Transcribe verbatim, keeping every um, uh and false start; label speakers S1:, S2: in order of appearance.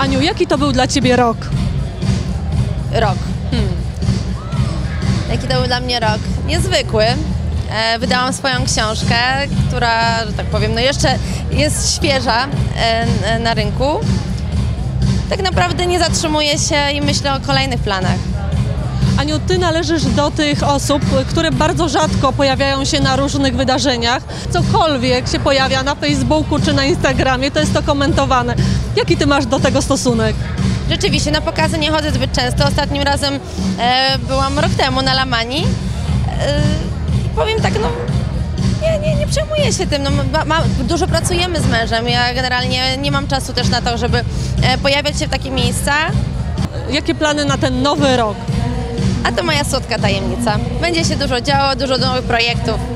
S1: Aniu, jaki to był dla Ciebie rok?
S2: Rok. Hmm. Jaki to był dla mnie rok? Niezwykły. E, wydałam swoją książkę, która, że tak powiem, no jeszcze jest świeża e, na rynku. Tak naprawdę nie zatrzymuję się i myślę o kolejnych planach.
S1: Aniu, Ty należysz do tych osób, które bardzo rzadko pojawiają się na różnych wydarzeniach. Cokolwiek się pojawia na Facebooku czy na Instagramie, to jest to komentowane. Jaki Ty masz do tego stosunek?
S2: Rzeczywiście, na pokazy nie chodzę zbyt często. Ostatnim razem e, byłam rok temu na Lamani. E, powiem tak, no nie, nie, nie przejmuję się tym. No, ma, ma, dużo pracujemy z mężem. Ja generalnie nie mam czasu też na to, żeby e, pojawiać się w takich miejscach.
S1: Jakie plany na ten nowy rok?
S2: A to moja słodka tajemnica. Będzie się dużo działo, dużo nowych projektów.